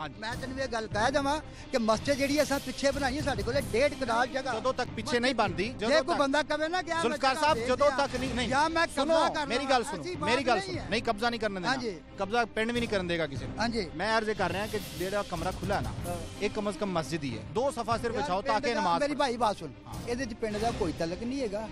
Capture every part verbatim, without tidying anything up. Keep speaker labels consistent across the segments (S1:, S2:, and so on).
S1: मैं तेन ये गल कह देवां कि मस्जिद जिहड़ी असां पिछे बनाई साडे कोले डेढ़ कनाल जगह
S2: जदों तक पिछे नहीं बनदी
S1: जे कोई बंदा कहे ना कि
S2: जुल्फकार साहब जदों तक नहीं नहीं
S1: या मैं
S2: सुनो
S1: कब्जा कर
S2: मेरी गल सुनो मेरी गल सुनो नहीं कब्जा नहीं करने देना कब्जा पिंड भी नहीं करने देगा किसी
S1: हां जी
S2: मैं अर्ज कर रहा कि जेड़ा कमरा खुला ना एक कम से कम मस्जिद ही है दो सफा सिर्फ बिछाओ ताकि नमाज
S1: मेरी भाई बात सुन ਇਹਦੇ ਚ ਪਿੰਡ ਦਾ ਕੋਈ ਤਲਕ ਨਹੀਂ ਹੈਗਾ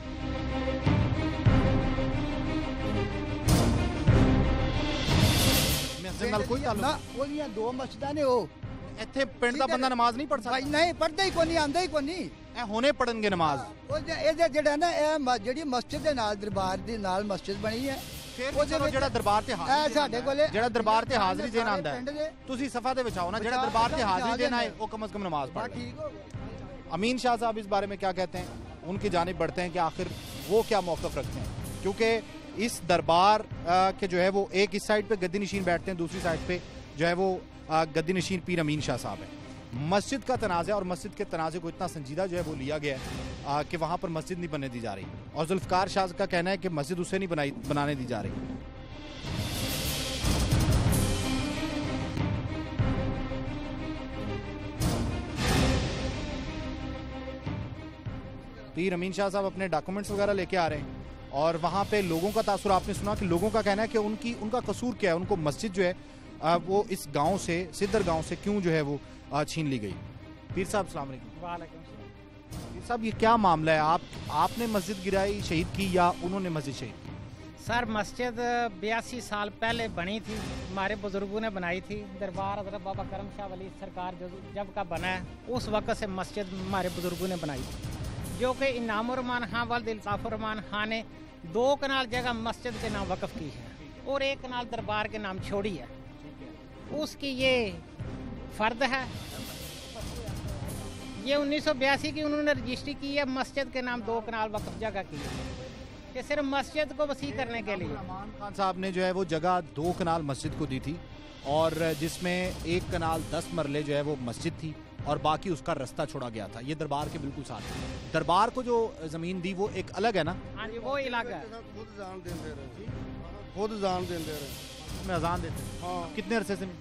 S2: ਮਸਜਿਦ ਨਾਲ ਕੋਈ ਤਾਲੁਕ
S1: ਨਾ ਉਹਦੀਆਂ ਦੋ ਮਸਜਿਦਾਂ ਨੇ ਉਹ
S2: ਇੱਥੇ ਪਿੰਡ ਦਾ ਬੰਦਾ ਨਮਾਜ਼ ਨਹੀਂ ਪੜ ਸਕਦਾ
S1: ਨਹੀਂ ਪੜਦਾ ਹੀ ਕੋਈ ਨਹੀਂ ਆਂਦਾ ਹੀ ਕੋਈ ਨਹੀਂ
S2: ਇਹ ਹੁਣੇ ਪੜਨਗੇ ਨਮਾਜ਼
S1: ਉਹ ਇਹਦੇ ਜਿਹੜਾ ਨਾ ਇਹ ਜਿਹੜੀ ਮਸਜਿਦ ਦੇ ਨਾਲ ਦਰਬਾਰ ਦੇ ਨਾਲ ਮਸਜਿਦ ਬਣੀ ਹੈ
S2: ਉਹ ਜਿਹੜਾ ਦਰਬਾਰ ਤੇ ਹਾਜ਼ਰੀ
S1: ਸਾਡੇ ਕੋਲੇ
S2: ਜਿਹੜਾ ਦਰਬਾਰ ਤੇ ਹਾਜ਼ਰੀ ਦੇਣ ਆਂਦਾ ਹੈ ਤੁਸੀਂ ਸਫਾ ਦੇ ਵਿਚਾਓ ਨਾ ਜਿਹੜਾ ਦਰਬਾਰ ਤੇ ਹਾਜ਼ਰੀ ਦੇਣਾ ਹੈ ਉਹ ਕਮ ਸੇ ਕਮ ਨਮਾਜ਼ ਪੜ੍ਹ
S1: ਠੀਕ ਹੋ ਗਿਆ
S2: अमीन शाह साहब इस बारे में क्या कहते हैं, उनकी जानिब बढ़ते हैं कि आखिर वो क्या मौक़िफ़ रखते हैं, क्योंकि इस दरबार के जो है वो एक इस साइड पे गद्दी नशीन बैठते हैं, दूसरी साइड पे जो है वो गद्दी नशीन पीर अमीन शाह साहब है। मस्जिद का तनाज़ा और मस्जिद के तनाज़े को इतना संजीदा जो है वो लिया गया है कि वहाँ पर मस्जिद नहीं बनने दी जा रही, और जुल्फ़कार शाह का कहना है कि मस्जिद उससे नहीं बनाई बनाने दी जा रही। पीर अमीन शाह साहब अपने डॉक्यूमेंट्स वगैरह लेके आ रहे हैं और वहाँ पे लोगों का तासुर आपने सुना कि लोगों का कहना है कि उनकी उनका कसूर क्या है, उनको मस्जिद जो है वो इस गांव से सिद्धर गांव से क्यों जो है वो छीन ली गई। पीर साहब अस्सलाम वालेकुम।
S3: वालेकुम सलाम।
S2: पीर साहब ये क्या मामला है, आप आपने मस्जिद गिराई शहीद की या उन्होंने मस्जिद शहीद की?
S3: सर मस्जिद बयासी साल पहले बनी थी, हमारे बुजुर्गों ने बनाई थी। दरबार हज़रत बाबा करम शाह वली सरकार जब का बना है उस वक्त से मस्जिद हमारे बुजुर्गों ने बनाई थी, जो कि इनामुर रहमान खां वाल इल्ताफुर रहमान खां ने दो कनाल जगह मस्जिद के नाम वक़फ़ की है और एक कनाल दरबार के नाम छोड़ी है, उसकी ये फ़र्द है। ये उन्नीस सौ बयासी की उन्होंने रजिस्ट्री की है, मस्जिद के नाम दो कनाल वक़फ़ जगह की है कि सिर्फ मस्जिद को वसी करने के लिए।
S2: रहमान खान साहब ने जो है वो जगह दो कनाल मस्जिद को दी थी और जिसमें एक कनाल दस मरले जो है वो मस्जिद थी और बाकी उसका रास्ता छोड़ा गया था। ये दरबार के बिल्कुल साथ है। दरबार को जो जमीन दी वो एक अलग है ना?
S3: हाँ जी वो इलाका
S4: खुद जान देते रहे खुद जान देते रहे
S2: में अजान देते।
S4: हाँ
S2: कितने अरसे से?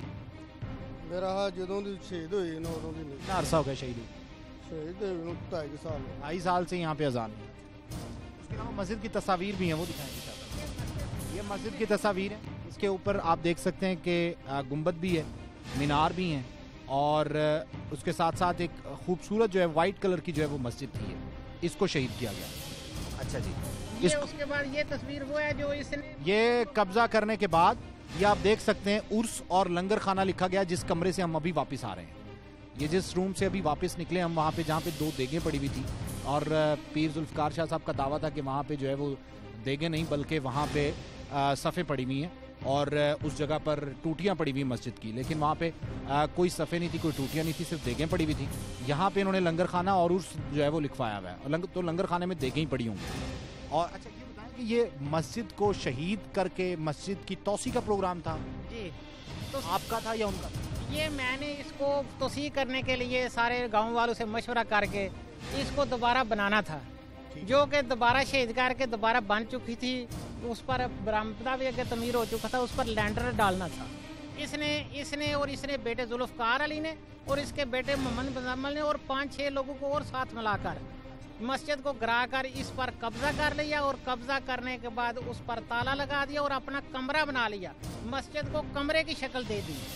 S4: मेरा जदों दी शहीद हुई ना उदों दी नहीं।
S2: कितना अरसा हो गया शहीद हुई?
S4: शहीद हुई ढाई साल
S2: ढाई साल से यहाँ पे अजान है। इसके अलावा मस्जिद की तस्वीर भी हैं, वो दिखाएंगे। ये मस्जिद की तस्वीर है, इसके ऊपर आप देख सकते हैं कि गुंबद भी है, मीनार भी हैं और उसके साथ साथ एक खूबसूरत जो है वाइट कलर की जो है वो मस्जिद थी, इसको शहीद किया गया। अच्छा जी,
S3: ये इस... उसके बाद ये तस्वीर वो है जो इसने
S2: ये कब्जा करने के बाद ये आप देख सकते हैं उर्स और लंगर खाना लिखा गया, जिस कमरे से हम अभी वापस आ रहे हैं। ये जिस रूम से अभी वापस निकले हम, वहाँ पे जहाँ पे दो देगें पड़ी हुई थी और पीर जुल्फ़कार शाह साहब का दावा था कि वहाँ पे जो है वो देगें नहीं बल्कि वहाँ पे सफ़े पड़ी हुई हैं और उस जगह पर टूटियाँ पड़ी हुई मस्जिद की, लेकिन वहाँ पे आ, कोई सफ़े नहीं थी, कोई टूटियाँ नहीं थी, सिर्फ देगें पड़ी हुई थी। यहाँ पे इन्होंने लंगर खाना और उस जो है वो लिखवाया हुआ है और लंग, तो लंगर खाने में देगें ही पड़ी होंगी। और अच्छा ये बताएं कि ये मस्जिद को शहीद करके मस्जिद की तौसी का प्रोग्राम था
S3: जी, तो
S2: आपका था या उनका?
S3: ये मैंने इसको तौसी करने के लिए सारे गाँव वालों से मशवरा करके इसको दोबारा बनाना था, जो कि दोबारा शहीद करके दोबारा बन चुकी थी। उस पर बरामदा भी अगर तमीर हो चुका था, उस पर लैंडर डालना था। इसने इसने और इसने बेटे जुल्फ़कार अली ने और इसके बेटे मोहम्मद मुजम्मिल ने और पाँच छः लोगों को और साथ मिलाकर मस्जिद को गिरा कर इस पर कब्जा कर लिया और कब्जा करने के बाद उस पर ताला लगा दिया और अपना कमरा बना लिया, मस्जिद को कमरे की शक्ल दे दी।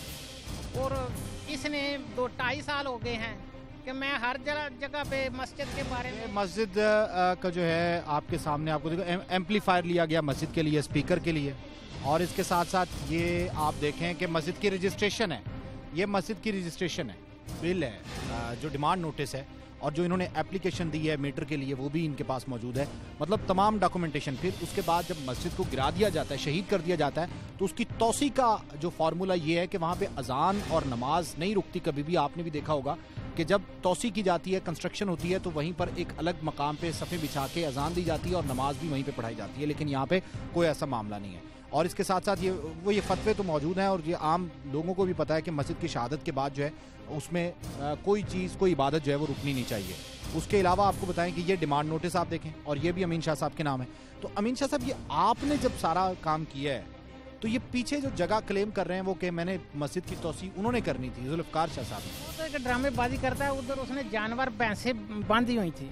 S3: और इसने दो ढाई साल हो गए हैं कि मैं हर जगह जगह पे मस्जिद के बारे में।
S2: मस्जिद का जो है आपके सामने आपको देखो एम्पलीफायर लिया गया मस्जिद के लिए, स्पीकर के लिए, और इसके साथ साथ ये आप देखें कि मस्जिद की रजिस्ट्रेशन है, ये मस्जिद की रजिस्ट्रेशन है, बिल है, जो डिमांड नोटिस है और जो इन्होंने एप्लीकेशन दी है मीटर के लिए वो भी इनके पास मौजूद है, मतलब तमाम डॉक्यूमेंटेशन। फिर उसके बाद जब मस्जिद को गिरा दिया जाता है, शहीद कर दिया जाता है, तो उसकी तौसी का जो फार्मूला ये है कि वहाँ पे अजान और नमाज नहीं रुकती कभी भी। आपने भी देखा होगा कि जब तौसी की जाती है, कंस्ट्रक्शन होती है, तो वहीं पर एक अलग मकाम पे सफ़े बिछा के अजान दी जाती है और नमाज भी वहीं पे पढ़ाई जाती है, लेकिन यहाँ पे कोई ऐसा मामला नहीं है। और इसके साथ साथ ये वो ये फतवे तो मौजूद हैं और ये आम लोगों को भी पता है कि मस्जिद की शहादत के बाद जो है उसमें आ, कोई चीज़ कोई इबादत जो है वो रुकनी नहीं चाहिए। उसके अलावा आपको बताएं कि ये डिमांड नोटिस आप देखें और ये भी अमीन शाह साहब के नाम है। तो अमीन शाह साहब, ये आपने जब सारा काम किया है तो ये पीछे जो जगह क्लेम कर रहे हैं वो कि मैंने मस्जिद की तोसी उन्होंने करनी थी, जुल्फकार शाह साहब ने।
S3: वो तो एक ड्रामेबाजी करता है, उधर उसने जानवर भैंसें बांधी हुई थी,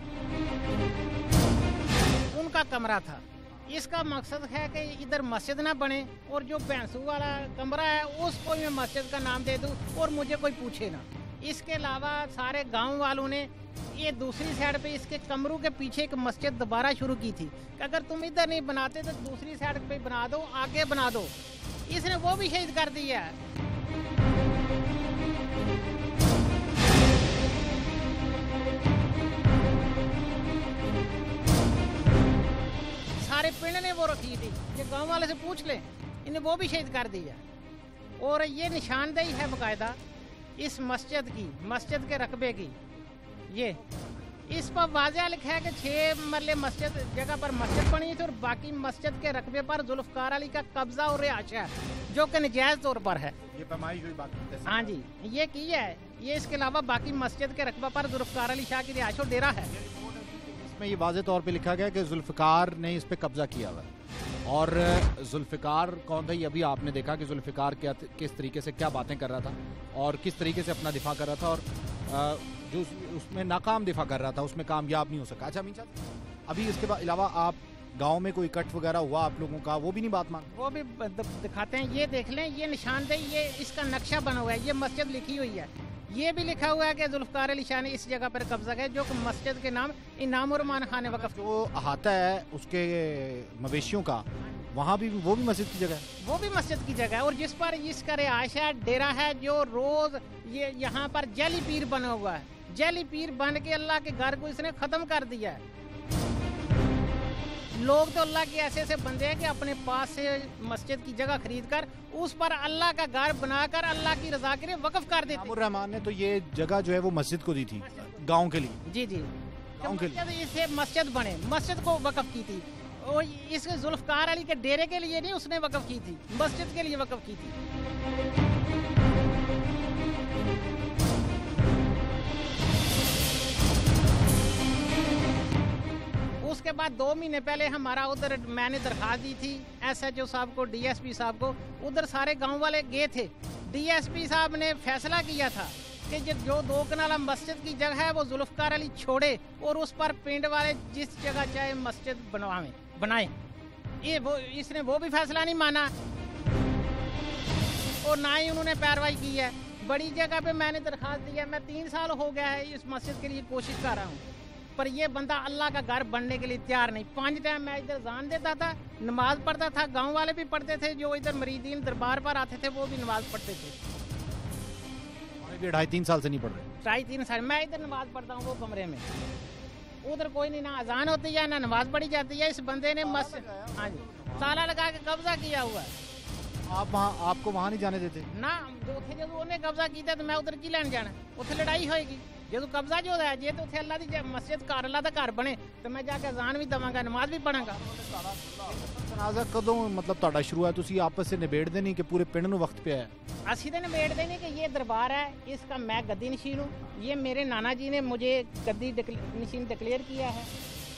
S3: उनका कमरा था। इसका मकसद है कि इधर मस्जिद ना बने और जो भैंसू वाला कमरा है उसको मैं मस्जिद का नाम दे दूं और मुझे कोई पूछे ना। इसके अलावा सारे गांव वालों ने ये दूसरी साइड पे इसके कमरों के पीछे एक मस्जिद दोबारा शुरू की थी कि अगर तुम इधर नहीं बनाते तो दूसरी साइड पे बना दो, आगे बना दो। इसने वो भी शहीद कर दिया है। सारे पिंड ने वो रखी थी, ये गांव वाले से पूछ लें, इन्हें वो भी शहीद कर दिया। और ये निशानदेही है बकायदा इस मस्जिद की, मस्जिद के रकबे की। ये इस पर वाज़ेह लिखा है कि छह मरले मस्जिद जगह पर मस्जिद बनी थी और बाकी मस्जिद के रकबे पर जुल्फकार अली का कब्जा और रिहाइश है, जो कि नजायज तौर पर है।
S2: ये पैमाइश हुई बात।
S3: हाँ जी, ये की है। ये इसके अलावा बाकी मस्जिद के रकबे पर जुल्फकार अली शाह की रिहाइश और डेरा है।
S2: इसमें ये वाज़ेह तौर पे लिखा गया कि जुल्फकार ने इस पे कब्जा किया हुआ है। और जुल्फकार कौन था ये अभी आपने देखा कि जुल्फकार क्या किस तरीके से क्या बातें कर रहा था और किस तरीके से अपना दिफा कर रहा था, और जो उसमें नाकाम दिफा कर रहा था उसमें कामयाब नहीं हो सका। अच्छा अमीन साहब, अभी इसके अलावा आप गांव में कोई इकट्ठ वगैरह हुआ आप लोगों का, वो भी नहीं बात मान?
S3: वो भी दिखाते हैं, ये देख लें, ये निशानदेही, ये इसका नक्शा बना हुआ है, ये मस्जिद लिखी हुई है। ये भी लिखा हुआ है कि जुल्फकार अली शाह ने इस जगह पर कब्जा किया, जो मस्जिद के नाम इनाम और मान खाने वक़्फ।
S2: जो अहाता है उसके मवेशियों का, वहाँ भी वो भी मस्जिद की जगह है,
S3: वो भी मस्जिद की जगह है। और जिस पर इसका रिहाइश है, डेरा है, जो रोज ये यहाँ पर जली पीर बना हुआ है, जली पीर बन के अल्लाह के घर को इसने खत्म कर दिया है। लोग तो अल्लाह के ऐसे ऐसे बंदे हैं कि अपने पास से मस्जिद की जगह खरीद कर उस पर अल्लाह का घर बनाकर अल्लाह की रजा के लिए वक्फ कर देते।
S2: रहमान ने तो ये जगह जो है वो मस्जिद को दी थी, गांव के लिए।
S3: जी जी, गांव के लिए इसे मस्जिद बने, मस्जिद को वक्फ की थी। और इसके जुल्फकार अली के डेरे के लिए नहीं उसने वक्फ की थी, मस्जिद के लिए वक्फ की थी। उसके बाद दो महीने पहले हमारा उधर मैंने दरखास्त दी थी एसएचओ साहब को, डीएसपी साहब को। उधर सारे गांव वाले गए थे। डीएसपी साहब ने फैसला किया था कि जो दो कनाला मस्जिद की जगह है वो जुल्फकार अली छोड़े और उस पर पिंड वाले जिस जगह चाहे मस्जिद बनवाएं बनाए। ये वो इसने वो भी फैसला नहीं माना और ना ही उन्होंने कार्रवाई की है। बड़ी जगह पे मैंने दरखास्त दी है, मैं तीन साल हो गया है इस मस्जिद के लिए कोशिश कर रहा हूँ, पर ये बंदा अल्लाह का घर बनने के लिए तैयार नहीं। पांच टाइम मैं इधर जान देता था, नमाज पढ़ता था, गांव वाले भी पढ़ते थे, जो इधर मरीदीन दरबार पर आते थे वो भी नमाज पढ़ते थे।
S2: ढाई तीन साल से नहीं पढ़ रहे?
S3: ढाई तीन साल मैं इधर नमाज पढ़ता हूँ वो कमरे में, उधर कोई नहीं, ना अजान होती है ना नमाज पढ़ी जाती है। इस बंदे ने मस्जिद, हाँ जी, ताला लगा के कब्जा किया हुआ है।
S2: आप वहाँ, आपको वहाँ नहीं जाने देते
S3: ना? जो थे जो उन्हें कब्जा किया तो मैं उधर की लैन जाना, उसे लड़ाई होएगी। जो तो कब्जा जो है जे तो थे अल्लाह दी मस्जिद घर अल्लाह दा घर बने तो मैं जाके अजान भी दवांगा, नमाज भी पढ़ांगा।
S2: जनाजा कदों मतलब ਤੁਹਾਡਾ शुरू है, तुसी आपस से निबेड़दे नहीं कि पूरे पिंड ਨੂੰ वक्त पे आया?
S3: ਅਸੀਂ तो निबेड़दे नहीं कि ये दरबार है, इसका मैं गद्दी नशीन हूँ, ये मेरे नाना जी ने मुझे गद्दी नशीन डिक्लेयर किया है।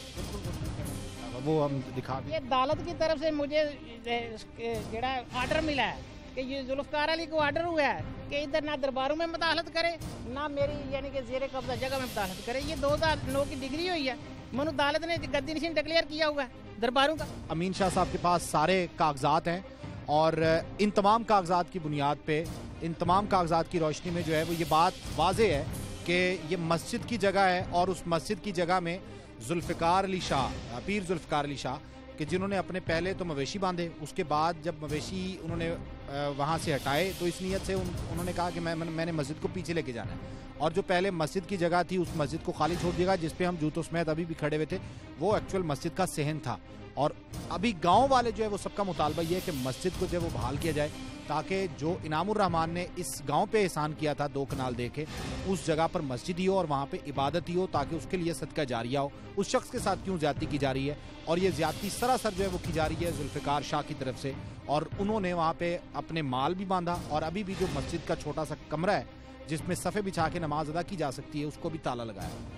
S2: वो हम दिखा,
S3: ये अदालत की तरफ से मुझे जेड़ा आर्डर मिला है कि ये जुल्फकार अली को आर्डर हुआ है कि इधर ना दरबारों में मुदाखलत करे ना मेरी यानी कि ज़ेरे कब्जा जगह में मुदाखलत करे। ये दो हज़ार नौ की डिग्री हुई है, मनु अदालत ने गद्दी नशीन डिक्लेयर किया हुआ है दरबारों का।
S2: अमीन शाह साहब के पास सारे कागजात हैं और इन तमाम कागजात की बुनियाद पे, इन तमाम कागजात की रोशनी में जो है वो ये बात वाज़ेह है कि ये मस्जिद की जगह है और उस मस्जिद की जगह में जुल्फकार अली शाह, पीर जुल्फकार अली शाह कि जिन्होंने अपने पहले तो मवेशी बांधे, उसके बाद जब मवेशी उन्होंने वहाँ से हटाए तो इस नीयत से उन, उन्होंने कहा कि मैं मैंने मस्जिद को पीछे लेके जाना है और जो पहले मस्जिद की जगह थी उस मस्जिद को खाली छोड़ दिया जिस पे हम जूतों समेत अभी भी खड़े हुए थे, वो एक्चुअल मस्जिद का सहन था। और अभी गांव वाले जो है वो सबका मुतालबा ये है कि मस्जिद को जो है वो बहाल किया जाए ताकि जो इनामुर रहमान ने इस गांव पे एहसान किया था दो कनाल दे के, उस जगह पर मस्जिद ही हो और वहाँ पे इबादत ही हो ताकि उसके लिए सदका जारिया हो। उस शख्स के साथ क्यों ज्यादती की जा रही है और ये ज्यादती सरासर जो है वो की जा रही है जुल्फिकार शाह की तरफ से, और उन्होंने वहाँ पे अपने माल भी बांधा और अभी भी जो मस्जिद का छोटा सा कमरा है जिसमें सफ़े बिछा के नमाज अदा की जा सकती है उसको भी ताला लगाया।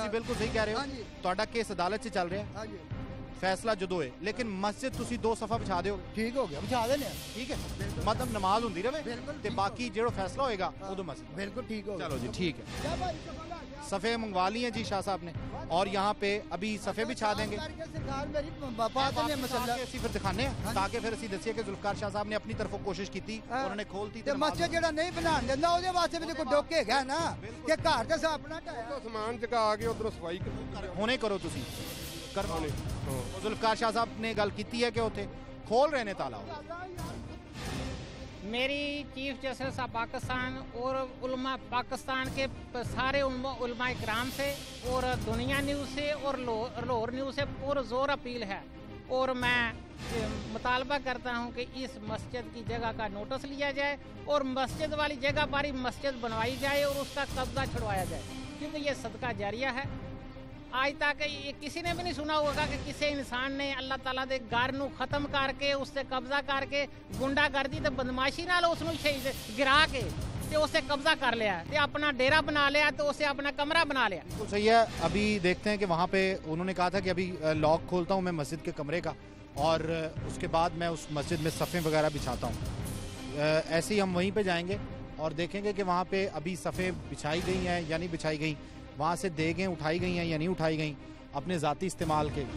S2: जी बिल्कुल सही कह रहे हो।
S1: हाँ जी।
S2: ਤੁਹਾਡਾ ਕੇਸ ਅਦਾਲਤ 'ਚ ਚੱਲ ਰਿਹਾ ਹੈ,
S1: हाँ जी
S2: ਫੈਸਲਾ ਜਦੋਂ ਹੈ, ਲੇਕਿਨ ਮਸਜਿਦ ਤੁਸੀਂ ਦੋ ਸਫਾ ਵਿਛਾ ਦਿਓ,
S1: ठीक हो गया बिछा देने
S2: ਠੀਕ ਹੈ, ਮਤਲਬ ਨਮਾਜ਼ ਹੁੰਦੀ ਰਵੇ
S1: ਬਿਲਕੁਲ
S2: ਤੇ
S1: ਠੀਕ
S2: ਬਾਕੀ ਜਿਹੜਾ ਫੈਸਲਾ ਹੋਏਗਾ ਉਦੋਂ ਮਸਜਿਦ।
S1: बिल्कुल ठीक हो गया।
S2: चलो जी ठीक है।
S1: क्या भाई सफा ला गया?
S2: सफ़े मंगवा लिए जी शाह साहब ने, और यहाँ पे अभी सफ़े बिछा देंगे।
S1: करके सरकार मेरी बात ने मसला
S2: ਅਸੀਂ ਫਿਰ ਦਿਖਾਣੇ ਆ ਤਾਂ ਕਿ ਫਿਰ ਅਸੀਂ ਦੱਸੀਏ ਕਿ ਜ਼ੁਲਫਕਾਰ ਸ਼ਾਹ ਸਾਹਿਬ ਨੇ ਆਪਣੀ ਤਰਫੋਂ ਕੋਸ਼ਿਸ਼ ਕੀਤੀ, ਉਹਨਾਂ ਨੇ ਖੋਲਤੀ
S1: ਤੇ ਮਸਜਿਦ ਜਿਹੜਾ ਨਹੀਂ ਬਣਾਉਣ ਦਿੰਦਾ ਉਹਦੇ ਵਾਸਤੇ ਵੀ ਕੋਈ ਡੋਕੇ ਹੈਗਾ ਨਾ ਕਿ ਘਰ ਦੇ ਸਾਹ ਆਪਣਾ ਢਾਇਆ
S4: ਸਮਾਨ ਚਕਾ ਕੇ ਉਧਰੋਂ ਸਫਾਈ ਕਰੋ।
S2: ਹੁਣੇ ਕਰੋ ਤੁਸੀਂ ਕਰਵਾ ਲਓ। ਜ਼ੁਲਫਕਾਰ ਸ਼ਾਹ ਸਾਹਿਬ ਨੇ ਗੱਲ ਕੀਤੀ ਹੈ ਕਿ ਉੱਥੇ ਖੋਲ ਰਹੇ ਨੇ ਤਾਲਾ।
S3: मेरी चीफ जस्टिस ऑफ पाकिस्तान और उलमा पाकिस्तान के सारे उलमा इकराम से और दुनिया न्यूज़ से और लाहौर न्यूज़ से पुरजोर अपील है, और मैं मुतालबा करता हूं कि इस मस्जिद की जगह का नोटिस लिया जाए और मस्जिद वाली जगह पर ही मस्जिद बनवाई जाए और उसका कब्जा छुड़वाया जाए, क्योंकि ये सदका जारिया है। आज तक ये किसी ने भी नहीं सुना होगा कि किसी इंसान ने अल्लाह ताला दे घर नू खत्म करके उससे कब्जा करके गुंडागर्दी ते बदमाशी नाल उसनू शहीद गिरा के ते उससे कब्जा कर लिया ते अपना डेरा बना लिया तो उससे अपना कमरा बना लिया।
S2: तो सही है। अभी देखते हैं कि वहाँ पे उन्होंने कहा था कि अभी लॉक खोलता हूँ मैं मस्जिद के कमरे का, और उसके बाद मैं उस मस्जिद में सफ़े वगैरह बिछाता हूँ। ऐसे ही हम वहीं पे जाएंगे और देखेंगे कि वहाँ पे अभी सफ़े बिछाई गई हैं या नहीं बिछाई गई, वहाँ से देगें उठाई गई हैं या नहीं उठाई गई अपने ज़ाती इस्तेमाल के।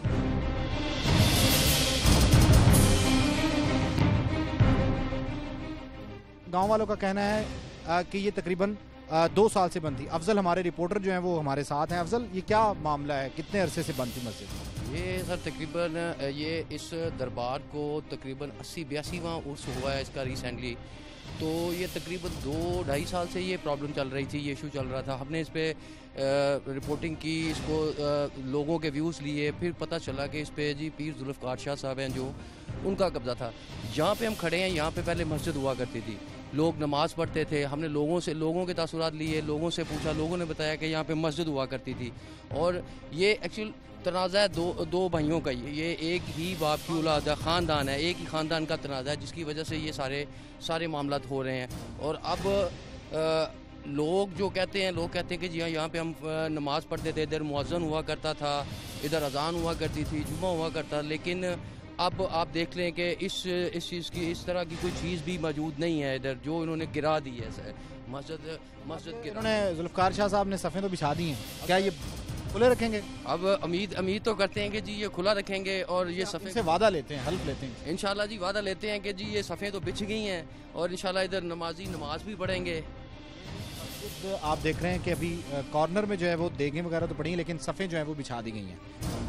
S2: गांव वालों का कहना है आ, कि ये तकरीबन आ, दो साल से बंद थी। अफजल हमारे रिपोर्टर जो हैं वो हमारे साथ हैं। अफजल, ये क्या मामला है, कितने अरसे से बंद थी मस्जिद?
S5: ये सर तकरीबन ये इस दरबार को तकरीबन अस्सी बयासीवां उर्स हुआ है इसका रिसेंटली, तो ये तकरीबन दो ढाई साल से ये प्रॉब्लम चल रही थी, ये इशू चल रहा था। हमने इस पर रिपोर्टिंग की, इसको आ, लोगों के व्यूज़ लिए, फिर पता चला कि इस पे जी पीर जुल्फ़कार शाह साहब हैं जो उनका कब्ज़ा था। जहाँ पे हम खड़े हैं यहाँ पे पहले मस्जिद हुआ करती थी, लोग नमाज़ पढ़ते थे। हमने लोगों से लोगों के तासुरात लिए, लोगों से पूछा, लोगों ने बताया कि यहाँ पे मस्जिद हुआ करती थी। और ये एक्चुअल तनाज़ा है दो दो भाइयों का, ये एक ही बाप की औलाद है, ख़ानदान है, एक ही ख़ानदान का तनाज़ा है, जिसकी वजह से ये सारे सारे मामलात हो रहे हैं। और अब आ, लोग जो कहते हैं लोग कहते हैं कि जी हाँ यहाँ पे हम नमाज़ पढ़ते थे, इधर मुअज़्ज़न हुआ करता था, इधर अज़ान हुआ करती थी, जुम्मा हुआ करता, लेकिन अब आप देख लें कि इस इस चीज़ की इस तरह की कोई चीज़ भी मौजूद नहीं है इधर, जो इन्होंने गिरा दी है मस्जिद मस्जिद के।
S2: उन्होंने जुल्फ़कार शाह साहब ने सफ़े तो बिछा दी हैं, क्या ये खुले रखेंगे?
S5: अब उम्मीद उम्मीद तो करते हैं कि जी ये खुला रखेंगे, और ये सफ़े
S2: से वादा लेते हैं, हल्फ लेते हैं
S5: इंशाल्लाह जी, वादा लेते हैं कि जी ये सफ़े तो बिछ गई हैं और इंशाल्लाह इधर नमाजी नमाज भी पढ़ेंगे।
S2: आप देख रहे हैं कि अभी कॉर्नर में जो है वो देगें वगैरह तो पड़ी हैं, लेकिन सफ़े जो है वो बिछा दी गई हैं।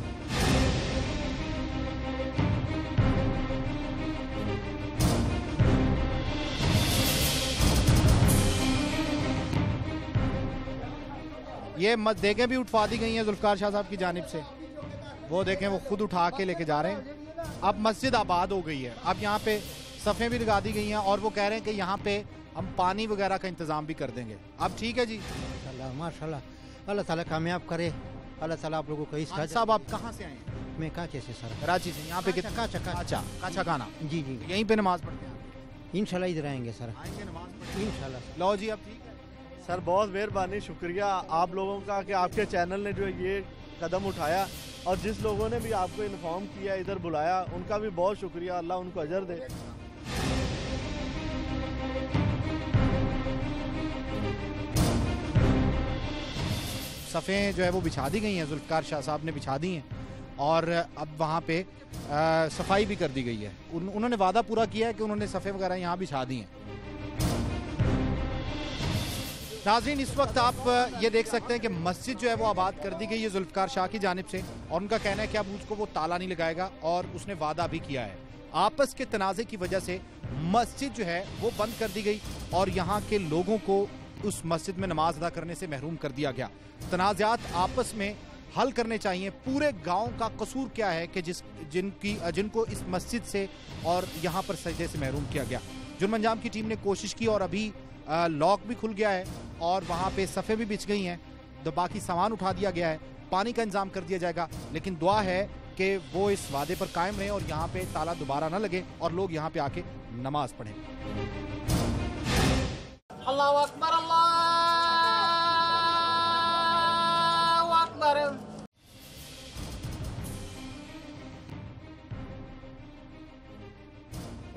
S2: ये देगें भी उठवा दी गई हैं जुल्फ़कार शाह साहब की जानिब से, वो देखें वो खुद उठा के लेके जा रहे हैं। अब मस्जिद आबाद हो गई है, अब यहाँ पे सफ़े भी लगा दी गई हैं, और वो कह रहे हैं कि यहाँ पे हम पानी वगैरह का इंतजाम भी कर देंगे। अब ठीक है जी,
S6: माशाल्लाह माशाल्लाह, अल्लाह ताला कामयाब करे, अल्लाह ताला आप लोगों को इस
S2: साहब आप कहाँ से आए हैं?
S6: मैं कांचे से सर,
S2: कराची से। यहाँ पे कितना
S6: काचा
S2: काचा काचा खाना?
S6: जी जी,
S2: यहीं पे नमाज पढ़ते हैं?
S6: इंशाल्लाह इधर आएंगे सर,
S2: आएंगे नमाज पढ़ेंगे
S6: इंशाल्लाह।
S2: लो जी, अब ठीक है
S7: सर, बहुत मेहरबानी, शुक्रिया आप लोगों का कि आपके चैनल ने जो ये कदम उठाया, और जिस लोगों ने भी आपको इन्फॉर्म किया, इधर बुलाया, उनका भी बहुत शुक्रिया, अल्लाह उनको अजर दे।
S2: सफ़ें जो है वो बिछा दी गई हैं, जुल्फ़कार शाह साहब ने बिछा दी हैं, और अब वहाँ पे आ, सफाई भी कर दी गई है। उन, उन्होंने वादा पूरा किया है कि उन्होंने सफ़े वगैरह यहाँ बिछा दी हैं। नाज़रीन, इस वक्त आप ये देख सकते हैं कि मस्जिद जो है वो आबाद कर दी गई है जुल्फ़कार शाह की जानिब से, और उनका कहना है कि अब उसको वो ताला नहीं लगाएगा, और उसने वादा भी किया है। आपस के तनाज़े की वजह से मस्जिद जो है वो बंद कर दी गई, और यहाँ के लोगों को उस मस्जिद में नमाज अदा करने से महरूम कर दिया गया। तनाज़ात आपस में हल करने चाहिए। पूरे गांव का कसूर क्या है कि जिस जिनकी जिनको इस मस्जिद से और यहाँ पर सजदे से महरूम किया गया। जुर्म अंजाम की टीम ने कोशिश की, और अभी लॉक भी खुल गया है, और वहाँ पे सफ़े भी बिछ गई हैं, तो बाकी सामान उठा दिया गया है, पानी का इंतजाम कर दिया जाएगा। लेकिन दुआ है कि वो इस वादे पर कायम रहे और यहाँ पे ताला दोबारा ना लगे और लोग यहाँ पे आके नमाज पढ़ें।
S3: अल्लाहु अकबर, अल्लाहु अकबर,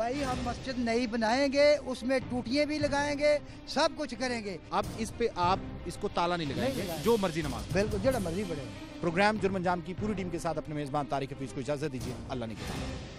S1: भाई हम मस्जिद नई बनाएंगे, उसमें टूटियां भी लगाएंगे, सब कुछ करेंगे।
S2: अब इस पे आप इसको ताला नहीं लगाएंगे,
S1: नहीं लगाएंगे।
S2: जो मर्जी नमाज।
S1: बिल्कुल जो मर्जी पड़े।
S2: प्रोग्राम जुर्म अंजाम की पूरी टीम के साथ अपने मेजबान तारिक हफीज को इजाजत दीजिए। अल्लाह ने